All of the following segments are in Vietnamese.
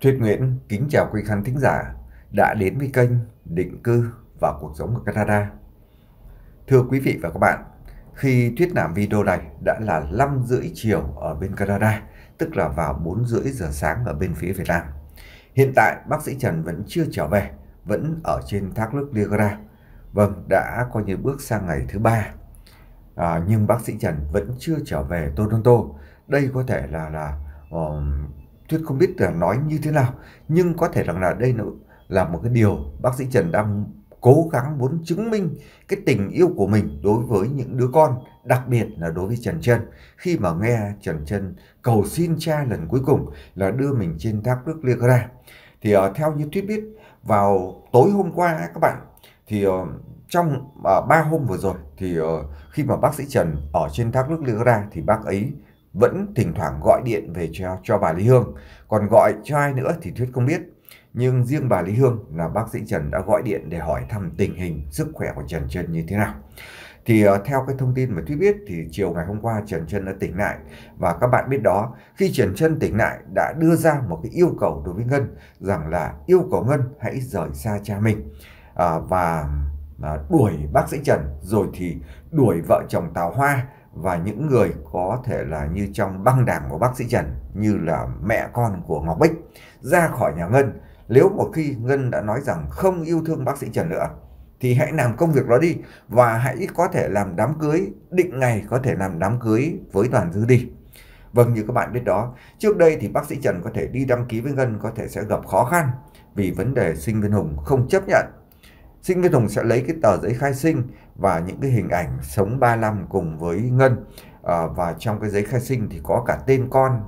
Thuyết Nguyễn kính chào quý khán thính giả đã đến với kênh Định cư và cuộc sống ở Canada. Thưa quý vị và các bạn, khi Thuyết làm video này đã là 5:30 chiều ở bên Canada, tức là vào 4:30 giờ sáng ở bên phía Việt Nam. Hiện tại bác sĩ Trần vẫn chưa trở về, vẫn ở trên thác nước Niagara. Vâng, đã coi như bước sang ngày thứ 3. Nhưng bác sĩ Trần vẫn chưa trở về Toronto. Đây có thể là Thuyết không biết là nói như thế nào, nhưng có thể rằng là đây là một cái điều bác sĩ Trần đang cố gắng muốn chứng minh cái tình yêu của mình đối với những đứa con, đặc biệt là đối với Trần Trân, khi mà nghe Trần Trân cầu xin cha lần cuối cùng là đưa mình trên thác nước Niagara. Thì theo như Thuyết biết, vào tối hôm qua các bạn, thì trong 3 hôm vừa rồi thì khi mà bác sĩ Trần ở trên thác nước Niagara thì bác ấy vẫn thỉnh thoảng gọi điện về cho bà Lý Hương. Còn gọi cho ai nữa thì Thuyết không biết. Nhưng riêng bà Lý Hương là bác sĩ Trần đã gọi điện để hỏi thăm tình hình sức khỏe của Trần Trân như thế nào. Thì theo cái thông tin mà Thuyết biết thì chiều ngày hôm qua Trần Trân đã tỉnh lại. Và các bạn biết đó, khi Trần Trân tỉnh lại đã đưa ra một cái yêu cầu đối với Ngân, rằng là yêu cầu Ngân hãy rời xa cha mình. Và đuổi bác sĩ Trần, rồi thì đuổi vợ chồng Tào Hoa và những người có thể là như trong băng đảng của bác sĩ Trần, như là mẹ con của Ngọc Bích, ra khỏi nhà Ngân. Nếu một khi Ngân đã nói rằng không yêu thương bác sĩ Trần nữa thì hãy làm công việc đó đi, và hãy có thể làm đám cưới, định ngày có thể làm đám cưới với Đoàn Dư đi. Vâng, như các bạn biết đó, trước đây thì bác sĩ Trần có thể đi đăng ký với Ngân có thể sẽ gặp khó khăn vì vấn đề Sinh Viên Hùng không chấp nhận. Sinh Viên Hùng sẽ lấy cái tờ giấy khai sinh và những cái hình ảnh sống 35 cùng với Ngân. Và trong cái giấy khai sinh thì có cả tên con,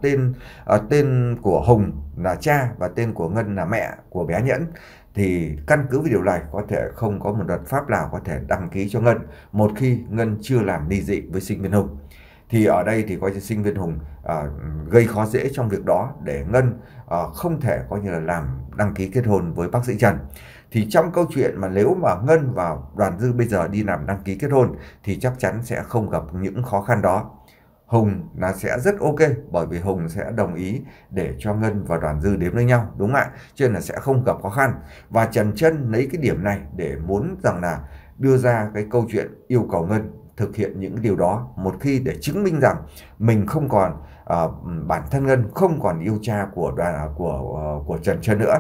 tên của Hùng là cha và tên của Ngân là mẹ của bé Nhẫn. Thì căn cứ vào điều này có thể không có một luật pháp nào có thể đăng ký cho Ngân một khi Ngân chưa làm ly dị với Sinh Viên Hùng. Thì ở đây thì coi như Sinh Viên Hùng gây khó dễ trong việc đó để Ngân không thể coi như là làm đăng ký kết hôn với bác sĩ Trần. Thì trong câu chuyện mà nếu mà Ngân và Đoàn Dư bây giờ đi làm đăng ký kết hôn thì chắc chắn sẽ không gặp những khó khăn đó. Hùng là sẽ rất ok, bởi vì Hùng sẽ đồng ý để cho Ngân và Đoàn Dư đến với nhau, đúng không ạ? Cho nên là sẽ không gặp khó khăn. Và Trần Trân lấy cái điểm này để muốn rằng là đưa ra cái câu chuyện yêu cầu Ngân thực hiện những điều đó, một khi để chứng minh rằng mình không còn bản thân Ngân không còn yêu cha của Trần Trân nữa.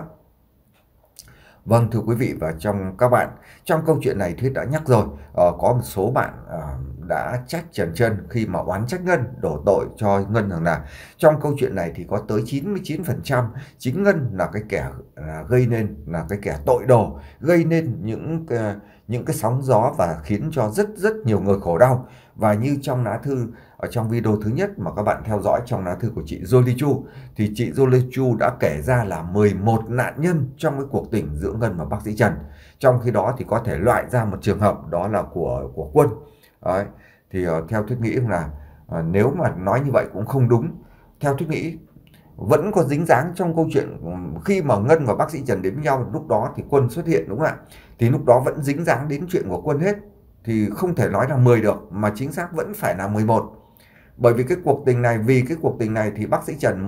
Vâng, thưa quý vị và các bạn, trong câu chuyện này Thuyết đã nhắc rồi, có một số bạn đã trách Trần Trân khi mà oán trách Ngân, đổ tội cho Ngân rằng là trong câu chuyện này thì có tới 99% chính Ngân là cái kẻ gây nên, là cái kẻ tội đồ, gây nên những cái sóng gió và khiến cho rất nhiều người khổ đau. Và như trong lá thư ở trong video thứ nhất mà các bạn theo dõi, trong lá thư của chị Jolie Chu, thì chị Jolie Chu đã kể ra là 11 nạn nhân trong cái cuộc tình giữa Ngân và bác sĩ Trần. Trong khi đó thì có thể loại ra một trường hợp, đó là của Quân. Đấy. Thì theo Thuyết nghĩ là nếu mà nói như vậy cũng không đúng. Theo Thuyết nghĩ vẫn có dính dáng trong câu chuyện khi mà Ngân và bác sĩ Trần đến với nhau, lúc đó thì Quân xuất hiện, đúng không ạ? Thì lúc đó vẫn dính dáng đến chuyện của Quân hết. Thì không thể nói là 10 được, mà chính xác vẫn phải là 11. Bởi vì cái cuộc tình này, vì cái cuộc tình này thì bác sĩ Trần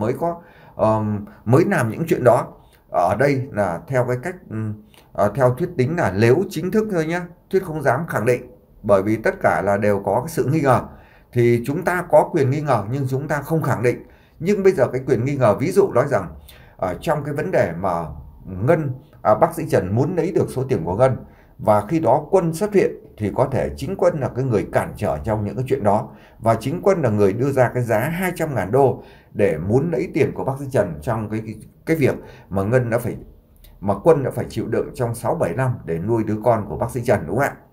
mới làm những chuyện đó. Ở đây là theo cái cách theo Thuyết tính là nếu chính thức thôi nhá, Thuyết không dám khẳng định, bởi vì tất cả là đều có cái sự nghi ngờ. Thì chúng ta có quyền nghi ngờ nhưng chúng ta không khẳng định. Nhưng bây giờ cái quyền nghi ngờ, ví dụ nói rằng trong cái vấn đề mà bác sĩ Trần muốn lấy được số tiền của Ngân, và khi đó Quân xuất hiện thì có thể chính Quân là cái người cản trở trong những cái chuyện đó, và chính Quân là người đưa ra cái giá 200.000 đô để muốn lấy tiền của bác sĩ Trần trong cái việc mà Quân đã phải chịu đựng trong 6-7 năm để nuôi đứa con của bác sĩ Trần, đúng không ạ?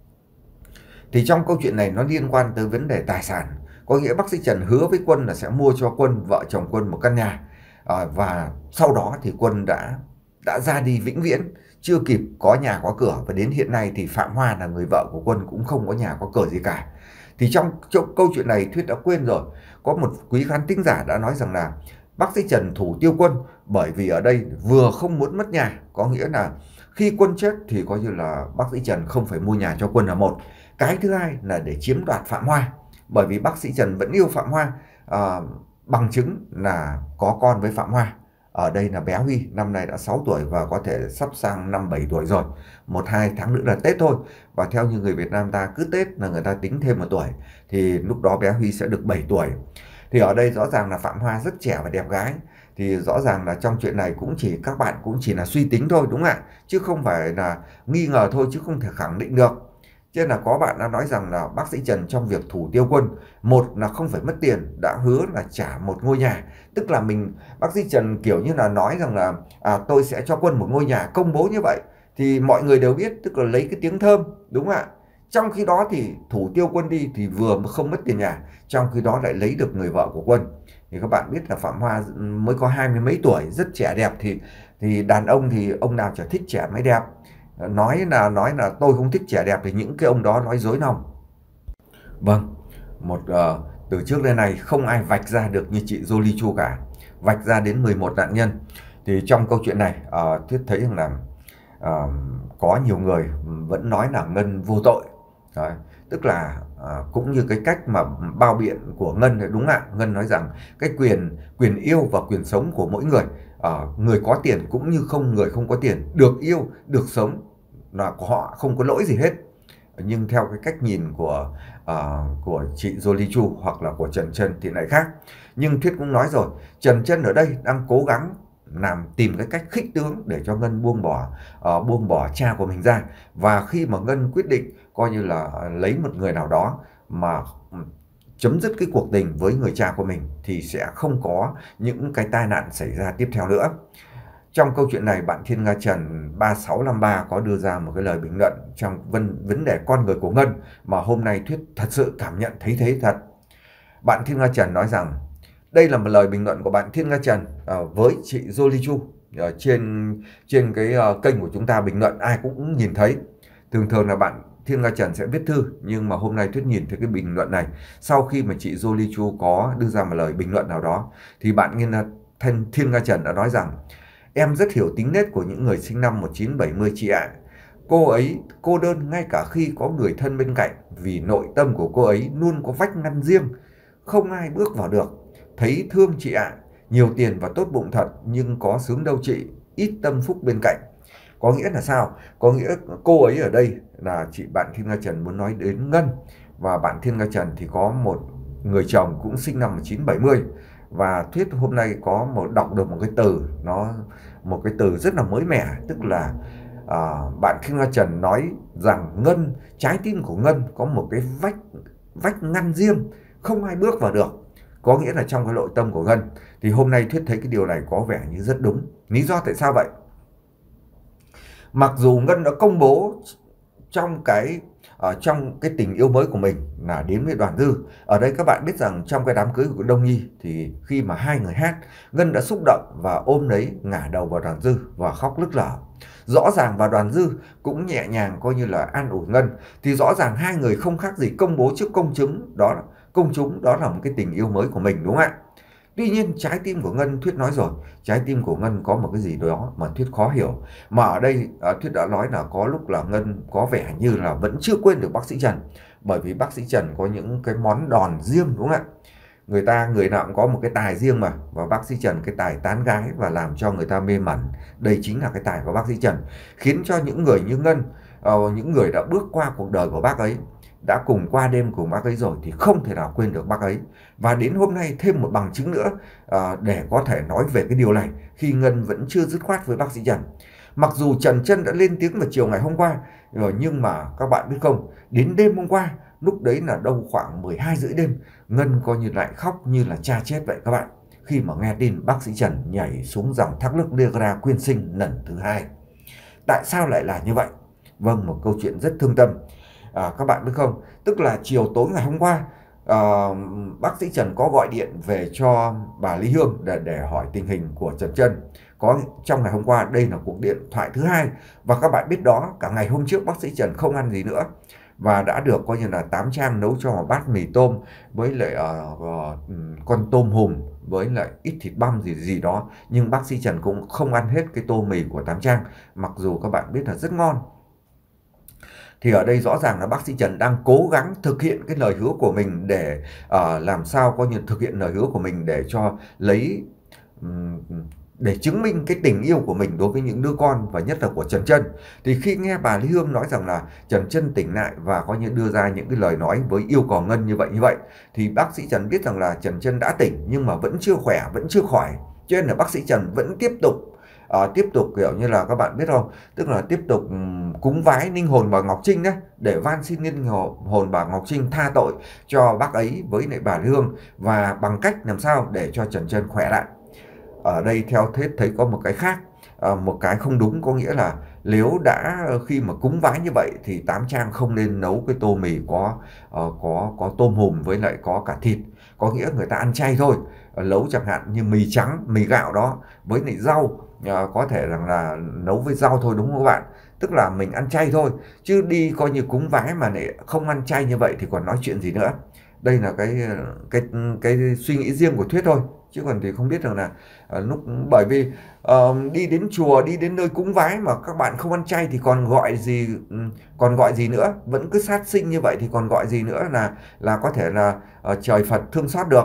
Thì trong câu chuyện này nó liên quan tới vấn đề tài sản. Có nghĩa bác sĩ Trần hứa với Quân là sẽ mua cho vợ chồng Quân một căn nhà, và sau đó thì Quân đã ra đi vĩnh viễn, chưa kịp có nhà có cửa, và đến hiện nay thì Phạm Hoa là người vợ của Quân cũng không có nhà có cửa gì cả. Thì trong câu chuyện này Thuyết đã quên rồi, có một quý khán thính giả đã nói rằng là bác sĩ Trần thủ tiêu Quân, bởi vì ở đây vừa không muốn mất nhà, có nghĩa là khi Quân chết thì coi như là bác sĩ Trần không phải mua nhà cho Quân là một. Cái thứ hai là để chiếm đoạt Phạm Hoa, bởi vì bác sĩ Trần vẫn yêu Phạm Hoa, bằng chứng là có con với Phạm Hoa. Ở đây là bé Huy, năm nay đã 6 tuổi và có thể sắp sang năm 7 tuổi rồi. 1-2 tháng nữa là Tết thôi. Và theo như người Việt Nam ta cứ Tết là người ta tính thêm 1 tuổi. Thì lúc đó bé Huy sẽ được 7 tuổi. Thì ở đây rõ ràng là Phạm Hoa rất trẻ và đẹp gái. Thì rõ ràng là trong chuyện này các bạn cũng chỉ là suy tính thôi, đúng không ạ? Chứ không phải là nghi ngờ thôi, chứ không thể khẳng định được. Cho nên là có bạn đã nói rằng là bác sĩ Trần trong việc thủ tiêu quân, một là không phải mất tiền, đã hứa là trả một ngôi nhà. Tức là bác sĩ Trần kiểu như là nói rằng là tôi sẽ cho quân một ngôi nhà, công bố như vậy thì mọi người đều biết, tức là lấy cái tiếng thơm, đúng không ạ? Trong khi đó thì thủ tiêu quân đi thì vừa không mất tiền nhà, trong khi đó lại lấy được người vợ của quân. Thì các bạn biết là Phạm Hoa mới có 20 mấy tuổi, rất trẻ đẹp, thì đàn ông thì ông nào chả thích trẻ mới đẹp. Nói là tôi không thích trẻ đẹp thì những cái ông đó nói dối lòng. Vâng, từ trước đến nay không ai vạch ra được như chị Jolie Chu cả, vạch ra đến 11 nạn nhân. Thì trong câu chuyện này Thuyết thấy rằng là có nhiều người vẫn nói là Ngân vô tội. Đấy, tức là cũng như cái cách mà bao biện của Ngân này, đúng ạ. Ngân nói rằng cái quyền yêu và quyền sống của mỗi người, người có tiền cũng như người không có tiền, được yêu, được sống là của họ, không có lỗi gì hết. Nhưng theo cái cách nhìn của chị Jolie Chu hoặc là của Trần Trân thì lại khác. Nhưng Thuyết cũng nói rồi, Trần Trân ở đây đang cố gắng tìm cái cách khích tướng để cho Ngân buông bỏ cha của mình ra. Và khi mà Ngân quyết định coi như là lấy một người nào đó mà chấm dứt cái cuộc tình với người cha của mình thì sẽ không có những cái tai nạn xảy ra tiếp theo nữa. Trong câu chuyện này, bạn Thiên Nga Trần 3653 có đưa ra một cái lời bình luận trong vấn đề con người của Ngân mà hôm nay Thuyết thật sự cảm nhận thấy thế thật. Bạn Thiên Nga Trần nói rằng, đây là một lời bình luận của bạn Thiên Nga Trần với chị Jolie Chu trên cái kênh của chúng ta, bình luận ai cũng nhìn thấy. Thường là bạn Thiên Nga Trần sẽ viết thư, nhưng mà hôm nay Thuyết nhìn thấy cái bình luận này sau khi mà chị Jolie Chu có đưa ra một lời bình luận nào đó. Thì bạn Thiên Nga Trần đã nói rằng, em rất hiểu tính nết của những người sinh năm 1970 chị ạ. Cô ấy cô đơn ngay cả khi có người thân bên cạnh, vì nội tâm của cô ấy luôn có vách ngăn riêng, không ai bước vào được. Thấy thương chị ạ, nhiều tiền và tốt bụng thật, nhưng có sướng đâu chị, ít tâm phúc bên cạnh. Có nghĩa là sao? Có nghĩa cô ấy ở đây là bạn Thiên Nga Trần muốn nói đến Ngân. Và bạn Thiên Nga Trần thì có một người chồng cũng sinh năm 1970. Và Thuyết hôm nay đọc được một cái từ rất là mới mẻ, tức là bạn Thiên Nga Trần nói rằng trái tim của Ngân có một cái vách ngăn riêng, không ai bước vào được. Có nghĩa là trong cái nội tâm của Ngân. Thì hôm nay Thuyết thấy cái điều này có vẻ như rất đúng. Lý do tại sao vậy? Mặc dù Ngân đã công bố trong cái tình yêu mới của mình là đến với Đoàn Dư. Ở đây các bạn biết rằng trong cái đám cưới của Đông Nhi thì khi mà hai người hát, Ngân đã xúc động và ôm lấy ngả đầu vào Đoàn Dư và khóc nức nở. Rõ ràng và Đoàn Dư cũng nhẹ nhàng coi như là an ủi Ngân. Thì rõ ràng hai người không khác gì công bố trước công chúng đó là một cái tình yêu mới của mình, đúng không ạ? Tuy nhiên trái tim của Ngân, Thuyết nói rồi, trái tim của Ngân có một cái gì đó mà Thuyết khó hiểu. Mà ở đây Thuyết đã nói là có lúc là Ngân có vẻ như là vẫn chưa quên được bác sĩ Trần. Bởi vì bác sĩ Trần có những cái món đòn riêng, đúng không ạ? Người nào cũng có một cái tài riêng mà. Và bác sĩ Trần cái tài tán gái và làm cho người ta mê mẩn. Đây chính là cái tài của bác sĩ Trần. Khiến cho những người như Ngân, những người đã bước qua cuộc đời của bác ấy, đã cùng qua đêm cùng bác ấy rồi thì không thể nào quên được bác ấy. Và đến hôm nay thêm một bằng chứng nữa để có thể nói về cái điều này, khi Ngân vẫn chưa dứt khoát với bác sĩ Trần. Mặc dù Trần Trân đã lên tiếng vào chiều ngày hôm qua rồi, nhưng mà các bạn biết không, đến đêm hôm qua, lúc đấy là đâu khoảng 12 rưỡi đêm, Ngân coi như lại khóc như là cha chết vậy các bạn, khi mà nghe tin bác sĩ Trần nhảy xuống dòng thác nước Niagara quyên sinh lần thứ 2. Tại sao lại là như vậy? Vâng, một câu chuyện rất thương tâm. Các bạn biết không, tức là chiều tối ngày hôm qua, bác sĩ Trần có gọi điện về cho bà Lý Hương để hỏi tình hình của Trần Trân. Trong ngày hôm qua, đây là cuộc điện thoại thứ 2. Và các bạn biết đó, cả ngày hôm trước bác sĩ Trần không ăn gì nữa, và đã được coi như là Tám Trang nấu cho một bát mì tôm với lại con tôm hùm với lại ít thịt băm gì đó. Nhưng bác sĩ Trần cũng không ăn hết cái tô mì của Tám Trang, mặc dù các bạn biết là rất ngon. Thì ở đây rõ ràng là bác sĩ Trần đang cố gắng thực hiện cái lời hứa của mình để làm sao coi như thực hiện lời hứa của mình để cho để chứng minh cái tình yêu của mình đối với những đứa con và nhất là của Trần Trân. Thì khi nghe bà Lý Hương nói rằng là Trần Trân tỉnh lại và có những đưa ra những cái lời nói với yêu cầu Ngân như vậy, thì bác sĩ Trần biết rằng là Trần Trân đã tỉnh nhưng mà vẫn chưa khỏe, vẫn chưa khỏi, cho nên là bác sĩ Trần vẫn tiếp tục kiểu như là các bạn biết không, tức là tiếp tục cúng vái linh hồn bà Ngọc Trinh đấy, để van xin linh hồn bà Ngọc Trinh tha tội cho bác ấy với lại bà Lý Hương, và bằng cách làm sao để cho Trần Trân khỏe lại. Ở đây theo thuyết thấy có một cái khác, một cái không đúng, có nghĩa là nếu đã khi mà cúng vái như vậy thì Tám Trang không nên nấu cái tô mì có tôm hùm với lại có cả thịt, có nghĩa người ta ăn chay thôi, nấu chẳng hạn như mì trắng, mì gạo đó với lại rau, có thể rằng là nấu với rau thôi, đúng không các bạn? Tức là mình ăn chay thôi, chứ đi coi như cúng vái mà lại không ăn chay như vậy thì còn nói chuyện gì nữa. Đây là cái suy nghĩ riêng của Thuyết thôi, chứ còn thì không biết rằng là bởi vì đi đến chùa, đi đến nơi cúng vái mà các bạn không ăn chay thì còn gọi gì nữa, vẫn cứ sát sinh như vậy thì còn gọi gì nữa là có thể là trời Phật thương xót được.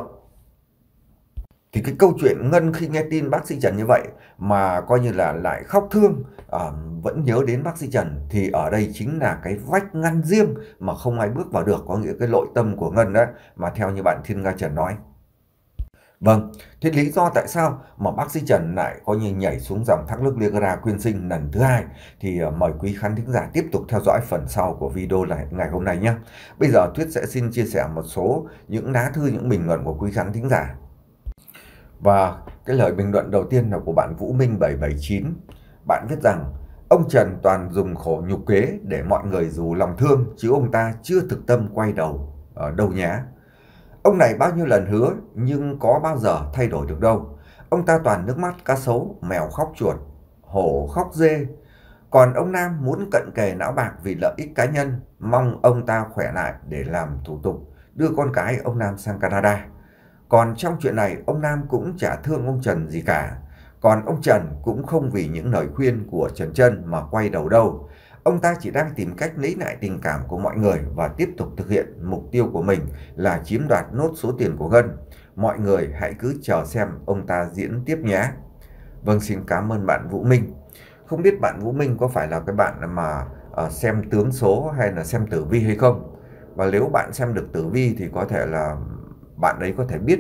Thì cái câu chuyện Ngân khi nghe tin bác sĩ Trần như vậy mà coi như là lại khóc thương, vẫn nhớ đến bác sĩ Trần, thì ở đây chính là cái vách ngăn riêng mà không ai bước vào được, có nghĩa cái nội tâm của Ngân đó, mà theo như bạn Thiên Nga Trần nói. Vâng, thế lý do tại sao mà bác sĩ Trần lại coi như nhảy xuống dòng thác nước Niagara quyên sinh lần thứ hai thì mời quý khán thính giả tiếp tục theo dõi phần sau của video này ngày hôm nay nhé. Bây giờ Thuyết sẽ xin chia sẻ một số những lá thư, những bình luận của quý khán thính giả. Và cái lời bình luận đầu tiên là của bạn Vũ Minh 779. Bạn viết rằng ông Trần toàn dùng khổ nhục kế để mọi người dù lòng thương, chứ ông ta chưa thực tâm quay đầu đâu nhá. Ông này bao nhiêu lần hứa nhưng có bao giờ thay đổi được đâu. Ông ta toàn nước mắt cá sấu, mèo khóc chuột, hổ khóc dê. Còn ông Nam muốn cận kề não bạc vì lợi ích cá nhân, mong ông ta khỏe lại để làm thủ tục đưa con cái ông Nam sang Canada. Còn trong chuyện này, ông Nam cũng chả thương ông Trần gì cả. Còn ông Trần cũng không vì những lời khuyên của Trần Trân mà quay đầu đâu. Ông ta chỉ đang tìm cách lấy lại tình cảm của mọi người và tiếp tục thực hiện mục tiêu của mình là chiếm đoạt nốt số tiền của Ngân. Mọi người hãy cứ chờ xem ông ta diễn tiếp nhé. Vâng, xin cảm ơn bạn Vũ Minh. Không biết bạn Vũ Minh có phải là cái bạn mà xem tướng số hay là xem tử vi hay không? Và nếu bạn xem được tử vi thì có thể là bạn ấy có thể biết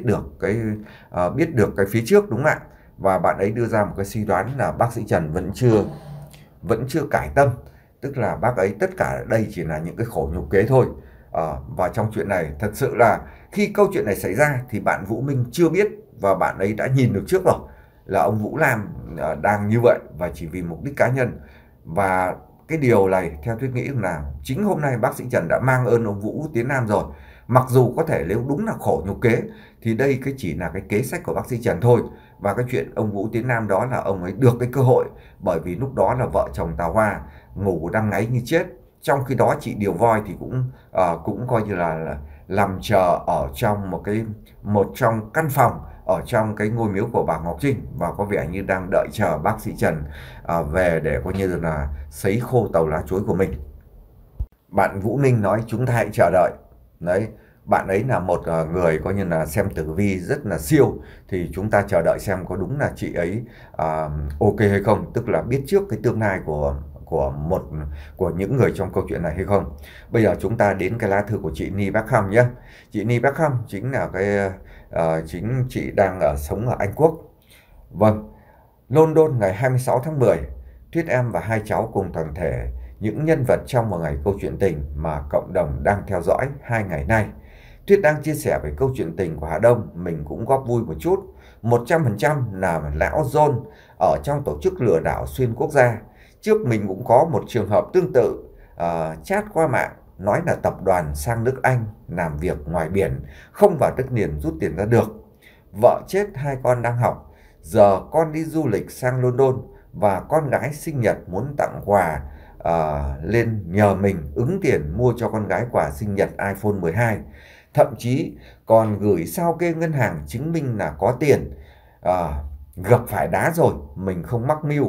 được cái phía trước, đúng không ạ? Và bạn ấy đưa ra một cái suy đoán là bác sĩ Trần vẫn chưa cải tâm, tức là bác ấy tất cả đây chỉ là những cái khổ nhục kế thôi. Và trong chuyện này thật sự là khi câu chuyện này xảy ra thì bạn Vũ Minh chưa biết, và bạn ấy đã nhìn được trước rồi là ông Vũ Lam đang như vậy và chỉ vì mục đích cá nhân. Và cái điều này theo Thuyết nghĩ là chính hôm nay bác sĩ Trần đã mang ơn ông Vũ Tiến Nam rồi. Mặc dù có thể nếu đúng là khổ nhục kế thì đây chỉ là cái kế sách của bác sĩ Trần thôi. Và cái chuyện ông Vũ Tiến Nam đó là ông ấy được cái cơ hội, bởi vì lúc đó là vợ chồng Tào Hoa ngủ đang ngáy như chết. Trong khi đó chị Điều Voi thì cũng coi như là làm chờ ở trong một trong căn phòng ở trong cái ngôi miếu của bà Ngọc Trinh, và có vẻ như đang đợi chờ bác sĩ Trần về để coi như là sấy khô tàu lá chuối của mình. Bạn Vũ Minh nói chúng ta hãy chờ đợi. Đấy, bạn ấy là một người coi như là xem tử vi rất là siêu, thì chúng ta chờ đợi xem có đúng là chị ấy ok hay không, tức là biết trước cái tương lai của những người trong câu chuyện này hay không. Bây giờ chúng ta đến cái lá thư của chị Ni Beckham nhé. Chị Ni Beckham chính là chính chị đang sống ở Anh Quốc. Vâng, London ngày 26 tháng 10, Thuyết em và hai cháu cùng toàn thể những nhân vật trong một ngày câu chuyện tình mà cộng đồng đang theo dõi 2 ngày nay. Thuyết đang chia sẻ về câu chuyện tình của Hà Đông, mình cũng góp vui một chút. 100% là lão John ở trong tổ chức lừa đảo xuyên quốc gia. Trước mình cũng có một trường hợp tương tự, chat qua mạng, nói là tập đoàn sang nước Anh làm việc ngoài biển, không vào đất liền rút tiền ra được. Vợ chết, 2 con đang học, giờ con đi du lịch sang London và con gái sinh nhật muốn tặng quà, lên nhờ mình ứng tiền mua cho con gái quà sinh nhật iPhone 12. Thậm chí còn gửi sao kê ngân hàng chứng minh là có tiền. Gặp phải đá rồi, mình không mắc mưu,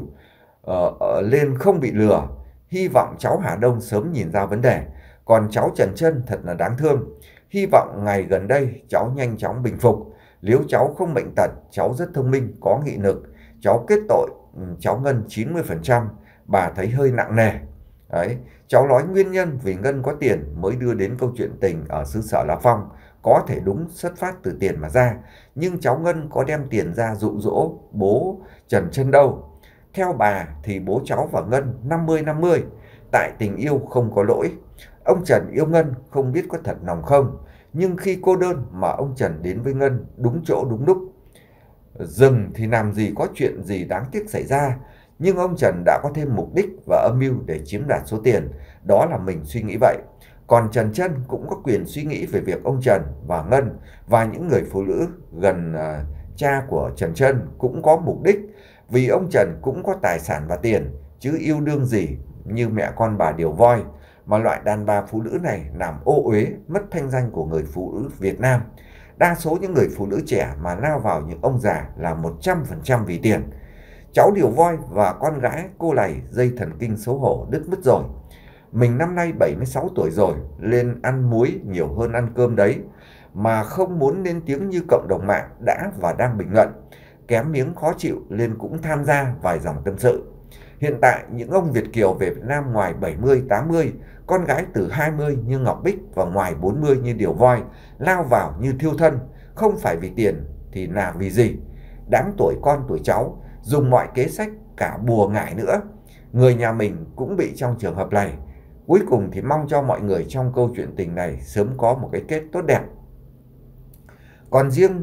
lên không bị lừa. Hy vọng cháu Hà Đông sớm nhìn ra vấn đề. Còn cháu Trần Trân thật là đáng thương. Hy vọng ngày gần đây cháu nhanh chóng bình phục. Nếu cháu không bệnh tật, cháu rất thông minh, có nghị lực. cháu kết tội cháu Ngân 90%, bà thấy hơi nặng nề. Đấy, cháu nói nguyên nhân vì Ngân có tiền mới đưa đến câu chuyện tình ở xứ sở La Phong, có thể đúng xuất phát từ tiền mà ra, nhưng cháu Ngân có đem tiền ra dụ dỗ bố Trần Trân đâu. Theo bà thì bố cháu và Ngân 50-50, tại tình yêu không có lỗi. Ông Trần yêu Ngân không biết có thật lòng không, nhưng khi cô đơn mà ông Trần đến với Ngân đúng chỗ đúng lúc. Dừng thì làm gì có chuyện gì đáng tiếc xảy ra, nhưng ông Trần đã có thêm mục đích và âm mưu để chiếm đoạt số tiền, đó là mình suy nghĩ vậy. Còn Trần Trân cũng có quyền suy nghĩ về việc ông Trần và Ngân và những người phụ nữ gần cha của Trần Trân cũng có mục đích, vì ông Trần cũng có tài sản và tiền, chứ yêu đương gì như mẹ con bà Điều Voi, mà loại đàn bà phụ nữ này làm ô uế mất thanh danh của người phụ nữ Việt Nam. Đa số những người phụ nữ trẻ mà lao vào những ông già là 100% vì tiền. Cháu Điều Voi và con gái cô này dây thần kinh xấu hổ đứt mất rồi. Mình năm nay 76 tuổi rồi, lên ăn muối nhiều hơn ăn cơm đấy, mà không muốn lên tiếng như cộng đồng mạng đã và đang bình luận. Kém miếng khó chịu nên cũng tham gia vài dòng tâm sự. Hiện tại những ông Việt kiều về Việt Nam ngoài 70-80, con gái từ 20 như Ngọc Bích và ngoài 40 như Điều Voi lao vào như thiêu thân, không phải vì tiền thì là vì gì? Đáng tuổi con tuổi cháu, dùng mọi kế sách cả bùa ngải nữa. Người nhà mình cũng bị trong trường hợp này. Cuối cùng thì mong cho mọi người trong câu chuyện tình này sớm có một cái kết tốt đẹp. Còn riêng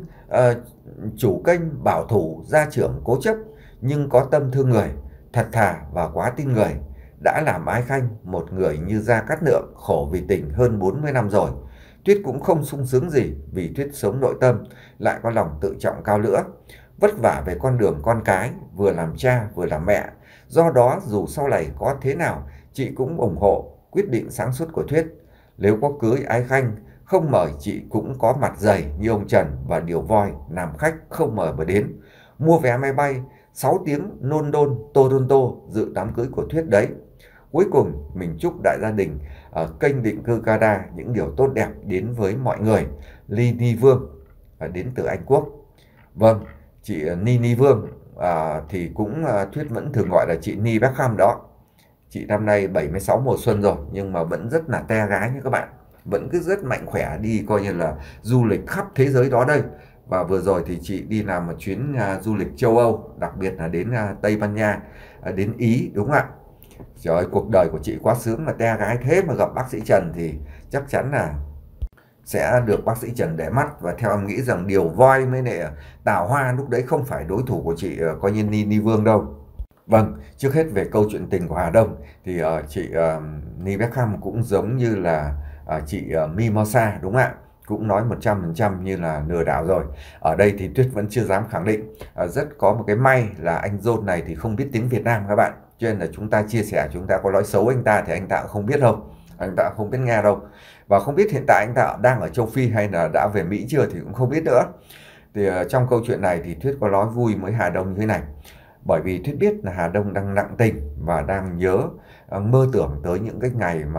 chủ kênh bảo thủ gia trưởng cố chấp nhưng có tâm thương người, thật thà và quá tin người, đã làm Ái Khanh một người như Gia Cát Lượng khổ vì tình hơn 40 năm rồi. Tuyết cũng không sung sướng gì vì Tuyết sống nội tâm, lại có lòng tự trọng cao nữa. Vất vả về con đường con cái, vừa làm cha vừa làm mẹ. Do đó dù sau này có thế nào, chị cũng ủng hộ quyết định sáng suốt của Tuyết. Nếu có cưới Ái Khanh, không mời chị cũng có mặt dày như ông Trần và Điều Voi làm khách không mời mà đến. Mua vé máy bay 6 tiếng London, Toronto dự đám cưới của Tuyết đấy. Cuối cùng mình chúc đại gia đình kênh Định Cư Canada những điều tốt đẹp đến với mọi người. Ni Vương đến từ Anh Quốc. Vâng, chị Ni Vương thì cũng Thuyết vẫn thường gọi là chị Ni Beckham đó. Chị năm nay 76 mùa xuân rồi nhưng mà vẫn rất là te gái như các bạn. Vẫn cứ rất mạnh khỏe đi coi như là du lịch khắp thế giới đó đây. Và vừa rồi thì chị đi làm một chuyến du lịch châu Âu, đặc biệt là đến Tây Ban Nha, đến Ý, đúng không ạ? Trời ơi, cuộc đời của chị quá sướng mà te gái thế, mà gặp bác sĩ Trần thì chắc chắn là sẽ được bác sĩ Trần để mắt. Và theo em nghĩ rằng Điều Voi với lại Tào Hoa lúc đấy không phải đối thủ của chị coi như Ni Vương đâu. Vâng, trước hết về câu chuyện tình của Hà Đông thì chị Ni Beckham cũng giống như là chị Mimosa, đúng không ạ? Cũng nói 100% như là lừa đảo rồi. Ở đây thì Tuyết vẫn chưa dám khẳng định. Rất có một cái may là anh John này thì không biết tiếng Việt Nam các bạn. Cho nên là chúng ta chia sẻ, chúng ta có nói xấu anh ta thì anh ta cũng không biết đâu. Anh ta không biết nghe đâu. Và không biết hiện tại anh ta đang ở châu Phi hay là đã về Mỹ chưa thì cũng không biết nữa. Thì trong câu chuyện này thì Tuyết có nói vui với Hà Đông như thế này. Bởi vì Tuyết biết là Hà Đông đang nặng tình và đang nhớ, mơ tưởng tới những cái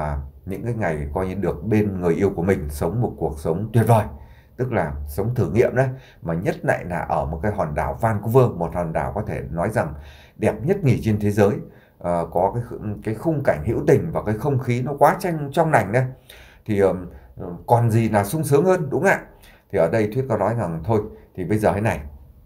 ngày coi như được bên người yêu của mình sống một cuộc sống tuyệt vời. Tức là sống thử nghiệm đấy, mà nhất lại là ở một cái hòn đảo Vancouver, một hòn đảo có thể nói rằng đẹp nhất nhì trên thế giới. Có cái khung cảnh hữu tình và cái không khí nó quá trong lành đấy. Thì còn gì là sung sướng hơn, đúng không ạ? Thì ở đây Thuyết có nói rằng thôi thì bây giờ thế này,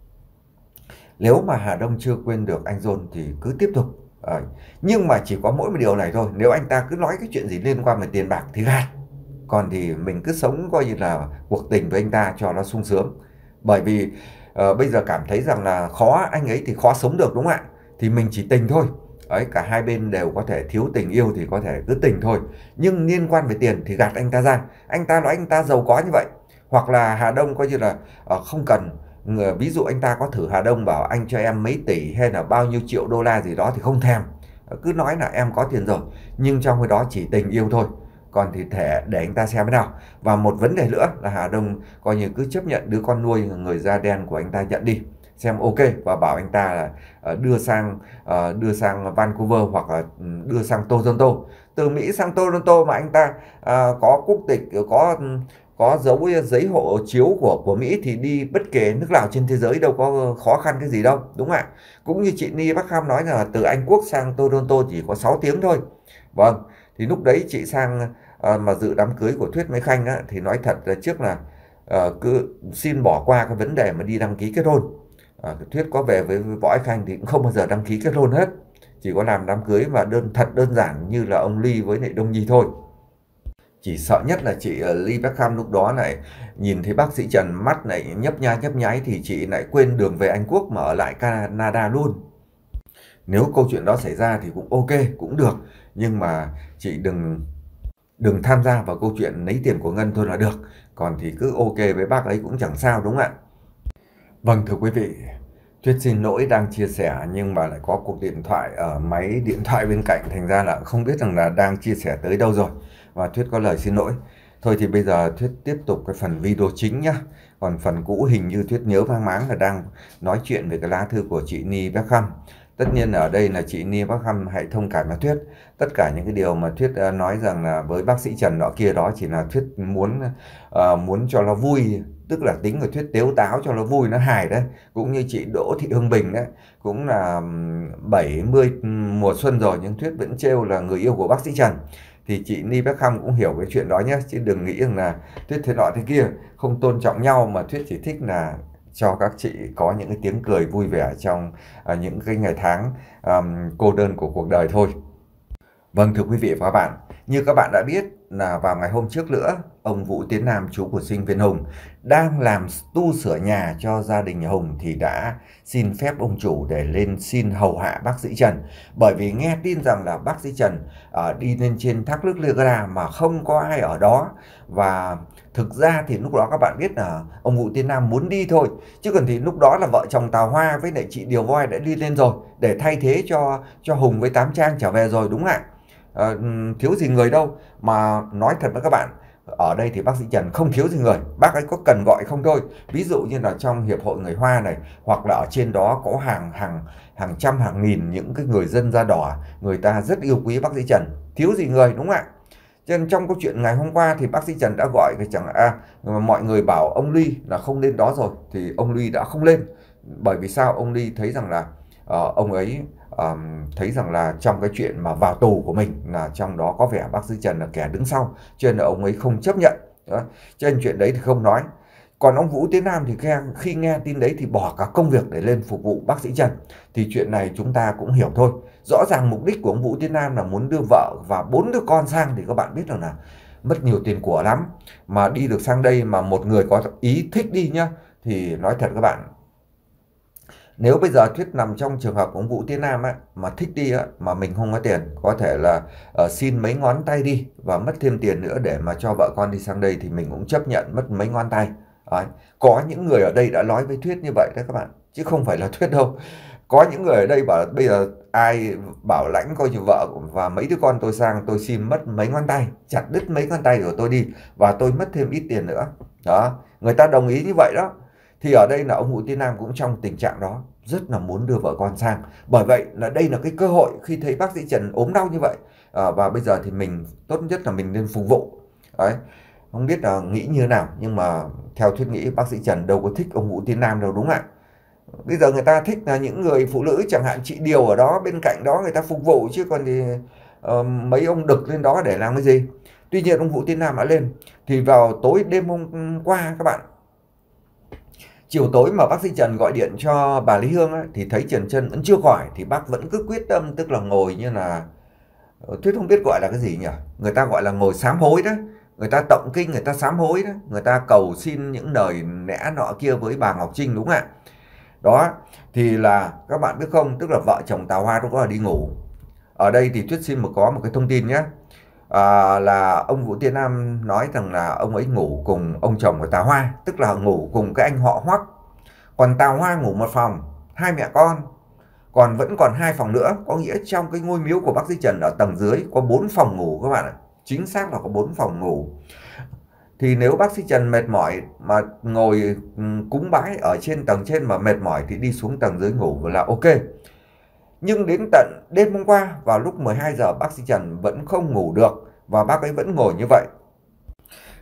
nếu mà Hà Đông chưa quên được anh John thì cứ tiếp tục. Nhưng mà chỉ có mỗi một điều này thôi, nếu anh ta cứ nói cái chuyện gì liên quan về tiền bạc thì gạt. Còn thì mình cứ sống coi như là cuộc tình với anh ta cho nó sung sướng. Bởi vì bây giờ cảm thấy rằng là khó, anh ấy thì khó sống được, đúng không ạ? Thì mình chỉ tình thôi. Đấy, cả hai bên đều có thể thiếu tình yêu thì có thể cứ tình thôi. Nhưng liên quan về tiền thì gạt anh ta ra. Anh ta nói anh ta giàu có như vậy. Hoặc là Hà Đông coi như là không cần. Ví dụ anh ta có thử Hà Đông bảo anh cho em mấy tỷ hay là bao nhiêu triệu đô la gì đó thì không thèm. Cứ nói là em có tiền rồi. Nhưng trong cái đó chỉ tình yêu thôi. Còn thì thể để anh ta xem thế nào. Và một vấn đề nữa là Hà Đông coi như cứ chấp nhận đứa con nuôi người da đen của anh ta nhận đi, xem ok, và bảo anh ta là đưa sang Vancouver hoặc là đưa sang Toronto. Từ Mỹ sang Toronto mà anh ta có quốc tịch, có dấu giấy hộ chiếu của Mỹ thì đi bất kể nước nào trên thế giới đâu có khó khăn cái gì đâu, đúng không ạ? Cũng như chị Ni Beckham nói là từ Anh Quốc sang Toronto chỉ có 6 tiếng thôi. Vâng, thì lúc đấy chị sang mà dự đám cưới của Thuyết với Khanh á, thì nói thật là trước là cứ xin bỏ qua cái vấn đề mà đi đăng ký kết hôn. Thuyết có về với Võ Ái Khanh thì cũng không bao giờ đăng ký kết hôn hết, chỉ có làm đám cưới và thật đơn giản như là ông Ly với lại Đông Nhi thôi. Chỉ sợ nhất là chị Ly Beckham lúc đó lại nhìn thấy bác sĩ Trần mắt lại nhấp nháy thì chị lại quên đường về Anh Quốc mà ở lại Canada luôn. Nếu câu chuyện đó xảy ra thì cũng ok, cũng được, nhưng mà chị đừng tham gia vào câu chuyện lấy tiền của Ngân thôi là được, còn thì cứ ok với bác ấy cũng chẳng sao, đúng không ạ? Vâng, thưa quý vị, Thuyết xin lỗi đang chia sẻ nhưng mà lại có cuộc điện thoại ở máy điện thoại bên cạnh, thành ra là không biết rằng là đang chia sẻ tới đâu rồi, và Thuyết có lời xin lỗi. Thôi thì bây giờ Thuyết tiếp tục cái phần video chính nhá. Còn phần cũ hình như Thuyết nhớ mang máng là đang nói chuyện về cái lá thư của chị Ni Beckham. Tất nhiên ở đây là chị Ni Beckham hãy thông cảm cho Thuyết. Tất cả những cái điều mà Thuyết nói rằng là với bác sĩ Trần nọ kia đó chỉ là Thuyết muốn cho nó vui, tức là tính của Thuyết tếu táo cho nó vui, nó hài đấy. Cũng như chị Đỗ Thị Hương Bình đấy, cũng là 70 mùa xuân rồi nhưng Thuyết vẫn trêu là người yêu của bác sĩ Trần. Thì chị Ni Beckham cũng hiểu cái chuyện đó nhé, chứ đừng nghĩ rằng là Thuyết thế nọ thế kia, không tôn trọng nhau, mà Thuyết chỉ thích là cho các chị có những cái tiếng cười vui vẻ trong những cái ngày tháng cô đơn của cuộc đời thôi. Vâng, thưa quý vị và các bạn, như các bạn đã biết là vào ngày hôm trước nữa, ông Vũ Tiến Nam, chú của sinh viên Hùng, đang làm tu sửa nhà cho gia đình nhà Hùng thì đã xin phép ông chủ để lên xin hầu hạ bác sĩ Trần. Bởi vì nghe tin rằng là bác sĩ Trần đi lên trên thác nước Niagara mà không có ai ở đó. Và thực ra thì lúc đó các bạn biết là ông Vũ Tiến Nam muốn đi thôi, chứ còn thì lúc đó là vợ chồng Tào Hoa với lại chị Điều Voi đã đi lên rồi để thay thế cho Hùng với Tám Trang trở về rồi, đúng không ạ? Thiếu gì người đâu, mà nói thật với các bạn, ở đây thì bác sĩ Trần không thiếu gì người, bác ấy có cần gọi không thôi. Ví dụ như là trong hiệp hội người Hoa này, hoặc là ở trên đó có hàng trăm hàng nghìn những cái người dân da đỏ, người ta rất yêu quý bác sĩ Trần, thiếu gì người, đúng không ạ? Cho nên trong câu chuyện ngày hôm qua thì bác sĩ Trần đã gọi cái mọi người bảo ông Ly là không lên đó rồi, thì ông Ly đã không lên. Bởi vì sao? Ông Ly thấy rằng là ông ấy thấy rằng là trong cái chuyện mà vào tù của mình là trong đó có vẻ bác sĩ Trần là kẻ đứng sau, cho nên là ông ấy không chấp nhận đó. Cho nên chuyện đấy thì không nói. Còn ông Vũ Tiến Nam thì khi nghe tin đấy thì bỏ cả công việc để lên phục vụ bác sĩ Trần. Thì chuyện này chúng ta cũng hiểu thôi. Rõ ràng mục đích của ông Vũ Tiến Nam là muốn đưa vợ và 4 đứa con sang, thì các bạn biết rằng là mất nhiều tiền của lắm. Mà đi được sang đây mà một người có ý thích đi nhá, thì nói thật các bạn, nếu bây giờ Thuyết nằm trong trường hợp của ông Vũ Tiến Nam á, mà thích đi á, mà mình không có tiền, có thể là xin mấy ngón tay đi và mất thêm tiền nữa để mà cho vợ con đi sang đây, thì mình cũng chấp nhận mất mấy ngón tay. Đấy. Có những người ở đây đã nói với Thuyết như vậy đấy các bạn, chứ không phải là Thuyết đâu. Có những người ở đây bảo bây giờ ai bảo lãnh coi như vợ và mấy đứa con tôi sang, tôi xin mất mấy ngón tay, chặt đứt mấy ngón tay rồi tôi đi, và tôi mất thêm ít tiền nữa. Đó, người ta đồng ý như vậy đó. Thì ở đây là ông Vũ Tiến Nam cũng trong tình trạng đó, rất là muốn đưa vợ con sang. Bởi vậy là đây là cái cơ hội khi thấy bác sĩ Trần ốm đau như vậy, và bây giờ thì mình tốt nhất là mình nên phục vụ. Đấy. Không biết là nghĩ như thế nào, nhưng mà theo Thuyết nghĩ bác sĩ Trần đâu có thích ông Vũ Tiến Nam đâu, đúng không ạ? Bây giờ người ta thích là những người phụ nữ chẳng hạn chị Điều ở đó bên cạnh đó người ta phục vụ, chứ còn thì mấy ông đực lên đó để làm cái gì. Tuy nhiên ông Vũ Tiến Nam đã lên. Thì vào tối đêm hôm qua các bạn, chiều tối mà bác sĩ Trần gọi điện cho bà Lý Hương ấy, thì thấy Trần Trân vẫn chưa khỏi, thì bác vẫn cứ quyết tâm, tức là ngồi như là Thuyết không biết gọi là cái gì nhỉ, người ta gọi là ngồi sám hối đấy, người ta tụng kinh, người ta sám hối đấy, người ta cầu xin những lời lẽ nọ kia với bà Ngọc Trinh, đúng không ạ? Đó, thì là các bạn biết không, tức là vợ chồng Tào Hoa lúc đó là đi ngủ. Ở đây thì Thuyết xin có một cái thông tin nhé, là ông Vũ Tiến Nam nói rằng là ông ấy ngủ cùng ông chồng của Tào Hoa, tức là ngủ cùng cái anh họ Hoắc. Còn Tào Hoa ngủ một phòng, hai mẹ con, còn vẫn còn 2 phòng nữa, có nghĩa trong cái ngôi miếu của bác sĩ Trần ở tầng dưới có 4 phòng ngủ các bạn ạ. Chính xác là có 4 phòng ngủ. Thì nếu bác sĩ Trần mệt mỏi mà ngồi cúng bái ở trên tầng trên mà mệt mỏi thì đi xuống tầng dưới ngủ là ok. Nhưng đến tận đêm hôm qua vào lúc 12 giờ bác sĩ Trần vẫn không ngủ được và bác ấy vẫn ngồi như vậy.